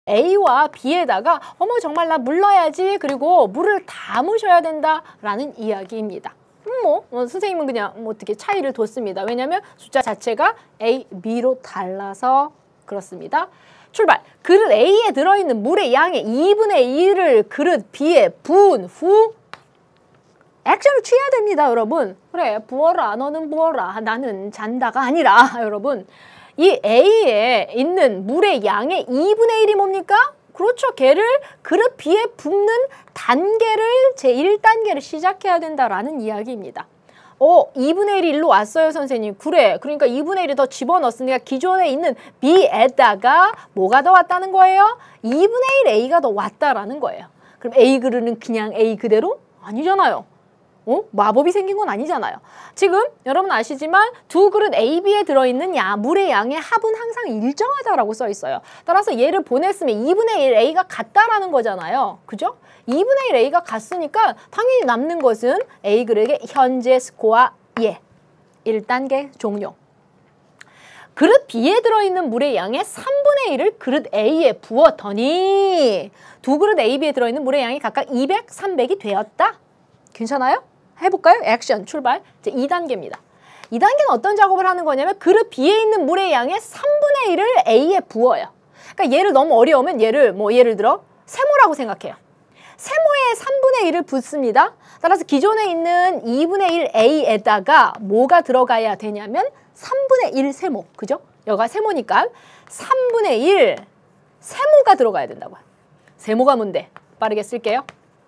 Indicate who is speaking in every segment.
Speaker 1: A와 B에다가 어머 정말 나 물 넣어야지 그리고 물을 담으셔야 된다라는 이야기입니다. 선생님은 그냥 어떻게 차이를 뒀습니다. 왜냐하면 숫자 자체가 A, B로 달라서 그렇습니다. 출발! 그릇 A에 들어있는 물의 양의 2분의 1을 그릇 B에 부은 후 액션을 취해야 됩니다, 여러분. 그래, 부어라, 너는 부어라, 나는 잔다가 아니라 여러분, 이 A에 있는 물의 양의 2분의 1이 뭡니까? 그렇죠. 걔를 그릇 B에 붓는 단계를 제1단계를 시작해야 된다라는 이야기입니다. 2분의 1이 일로 왔어요, 선생님. 그래. 그러니까 2분의 1이 더 집어넣었으니까 기존에 있는 B에다가 뭐가 더 왔다는 거예요? 2분의 1 A가 더 왔다라는 거예요. 그럼 A 그릇은 그냥 A 그대로? 아니잖아요. 마법이 생긴 건 아니잖아요. 지금 여러분 아시지만 두 그릇 A, B에 들어있는 물의 양의 합은 항상 일정하다라고 써 있어요. 따라서 얘를 보냈으면 2분의 1 A가 같다라는 거잖아요. 그죠? 2분의 1 A가 같으니까 당연히 남는 것은 A 그릇의 현재 스코어 1단계 종료. 그릇 B에 들어있는 물의 양의 3분의 1을 그릇 A에 부었더니 두 그릇 A, B에 들어있는 물의 양이 각각 200, 300이 되었다. 괜찮아요? 해볼까요? 액션 출발. 이제 2단계입니다. 2단계는 어떤 작업을 하는 거냐면 그릇 B에 있는 물의 양의 3분의 1을 A에 부어요. 그러니까 얘를 너무 어려우면 얘를 예를 들어 세모라고 생각해요. 세모에 3분의 1을 붓습니다. 따라서 기존에 있는 2분의 1 A에다가 뭐가 들어가야 되냐면 3분의 1 세모. 그죠? 여기가 세모니까 3분의 1 세모가 들어가야 된다고요. 세모가 뭔데? 빠르게 쓸게요.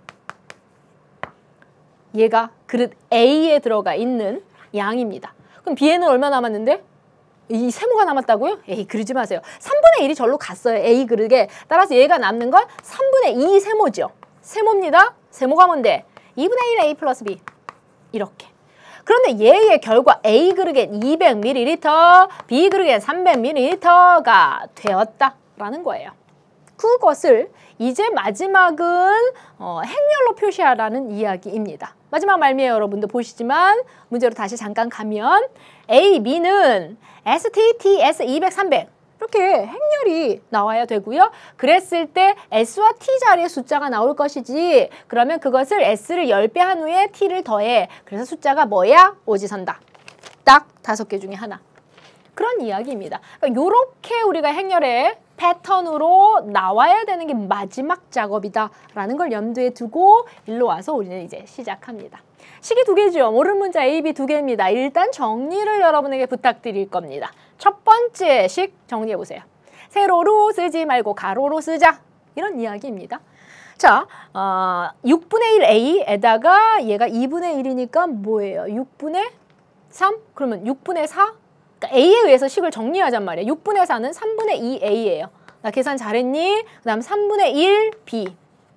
Speaker 1: 얘가 그릇 A에 들어가 있는 양입니다. 그럼 B에는 얼마 남았는데? 이 세모가 남았다고요? 에이, 그러지 마세요. 3분의 1이 절로 갔어요. A 그릇에. 따라서 얘가 남는 건 3분의 2 세모죠. 세모입니다. 세모가 뭔데? 2분의 1 A 플러스 B. 이렇게. 그런데 얘의 결과 A 그릇엔 200ml, B 그릇엔 300ml가 되었다라는 거예요. 그것을 이제 마지막은 행렬로 표시하라는 이야기입니다. 마지막 말미에 여러분들 보시지만 문제로 다시 잠깐 가면 A, B는 ST, T, S, 200, 300 이렇게 행렬이 나와야 되고요. 그랬을 때 S와 T 자리에 숫자가 나올 것이지 그러면 그것을 S를 10배 한 후에 T를 더해. 그래서 숫자가 뭐야? 오지선다. 딱 5개 중에 하나. 그런 이야기입니다. 그러니까 이렇게 우리가 행렬의 패턴으로 나와야 되는 게 마지막 작업이다라는 걸 염두에 두고 일로 와서 우리는 이제 시작합니다. 식이 2개죠. 옳은 문자 A, B 2개입니다. 일단 정리를 여러분에게 부탁드릴 겁니다. 첫 번째 식 정리해보세요. 세로로 쓰지 말고 가로로 쓰자. 이런 이야기입니다. 자, 6분의 1 A에다가 얘가 2분의 1이니까 뭐예요? 6분의 3? 그러면 6분의 4? 그러니까 A에 의해서 식을 정리하잔 말이에요. 6분의 4는 3분의 2 A예요. 나 계산 잘했니? 그 다음 3분의 1 B.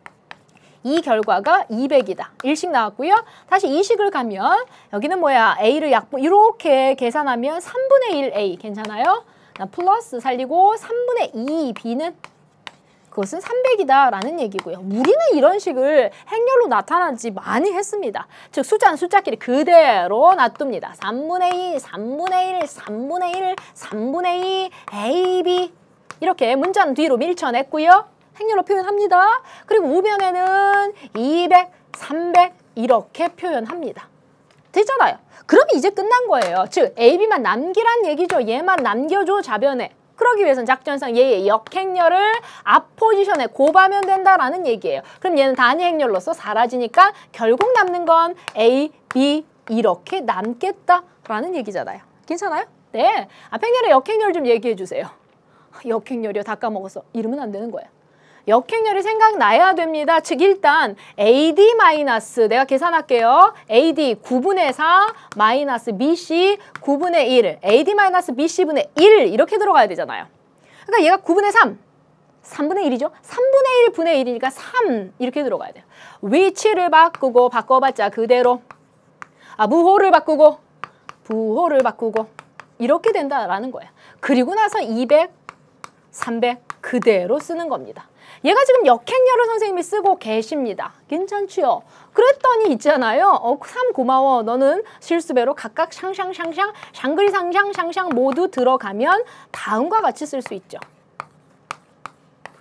Speaker 1: 이 결과가 200이다. 1식 나왔고요. 다시 2식을 가면 여기는 뭐야? A를 약분 이렇게 계산하면 3분의 1 A 괜찮아요? 플러스 살리고 3분의 2 B는 그것은 300이다 라는 얘기고요. 우리는 이런 식을 행렬로 나타나지 많이 했습니다. 즉 숫자는 숫자끼리 그대로 놔둡니다. 3분의 2, 3분의 1, 3분의 1, 3분의 2, A, B 이렇게 문자는 뒤로 밀쳐냈고요. 행렬로 표현합니다. 그리고 우변에는 200, 300 이렇게 표현합니다. 됐잖아요. 그럼 이제 끝난 거예요. 즉 A, B만 남기란 얘기죠. 얘만 남겨줘 좌변에. 그러기 위해서는 작전상 얘의 역행렬을 앞 포지션에 곱하면 된다라는 얘기예요. 그럼 얘는 단위 행렬로서 사라지니까 결국 남는 건 A, B 이렇게 남겠다라는 얘기잖아요. 괜찮아요? 네. 앞 행렬의 역행렬 좀 얘기해 주세요. 역행렬이요? 다 까먹었어. 이러면 안 되는 거야. 역행렬이 생각나야 됩니다. 즉 일단 AD 마이너스 내가 계산할게요. AD 9분의 4 마이너스 BC 9분의 1 AD 마이너스 BC분의 1 이렇게 들어가야 되잖아요. 그러니까 얘가 9분의 3 3분의 1이죠. 3분의 1 분의 1이니까 3 이렇게 들어가야 돼요. 위치를 바꾸고 바꿔봤자 그대로 무호를 바꾸고 부호를 바꾸고 이렇게 된다라는 거예요. 그리고 나서 200, 300 그대로 쓰는 겁니다. 얘가 지금 역행렬을 선생님이 쓰고 계십니다. 괜찮지요? 그랬더니 있잖아요. 3 고마워. 너는 실수배로 각각 샹샹샹샹, 샹그리 상샹, 샹샹 모두 들어가면 다음과 같이 쓸 수 있죠.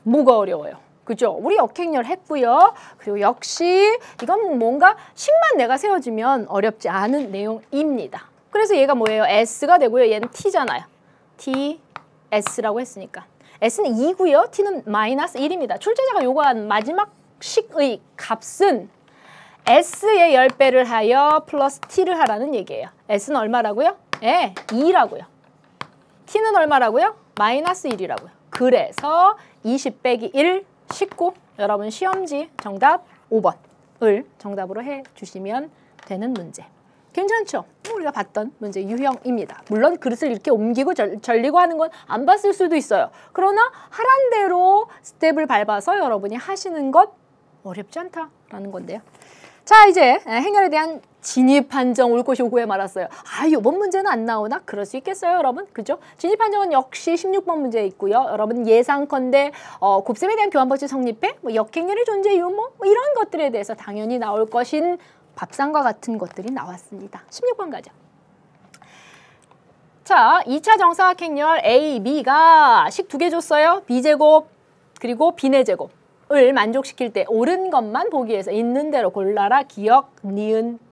Speaker 1: 뭐가 어려워요? 그죠? 우리 역행렬 했고요. 그리고 역시 이건 뭔가 식만 내가 세워지면 어렵지 않은 내용입니다. 그래서 얘가 뭐예요? S가 되고요. 얘는 T잖아요. T, S라고 했으니까. S는 2고요. T는 마이너스 1입니다. 출제자가 요구한 마지막 식의 값은 S의 10배를 하여 플러스 T를 하라는 얘기예요. S는 얼마라고요? 예, 2라고요. T는 얼마라고요? 마이너스 1이라고요. 그래서 20 빼기 1, 19. 여러분 시험지 정답 5번을 정답으로 해주시면 되는 문제. 괜찮죠? 우리가 봤던 문제 유형입니다. 물론 그릇을 이렇게 옮기고 절리고 하는 건 안 봤을 수도 있어요. 그러나 하란 대로 스텝을 밟아서 여러분이 하시는 것 어렵지 않다라는 건데요. 자, 이제 행렬에 대한 진입 판정 올 것이 오고에 말았어요. 아, 이번 문제는 안 나오나? 그럴 수 있겠어요, 여러분. 그죠? 진입 판정은 역시 16번 문제에 있고요. 여러분 예상컨대 곱셈에 대한 교환 법칙 성립해? 뭐 역행렬의 존재 유무? 뭐 이런 것들에 대해서 당연히 나올 것인 밥상과 같은 것들이 나왔습니다. 16번 가죠. 자, 2차 정사각행렬 A, B가 식 2개 줬어요. B제곱 그리고 B네 제곱. 을 만족시킬 때 옳은 것만 보기 위해서 있는 대로 골라라. 기억, 니은,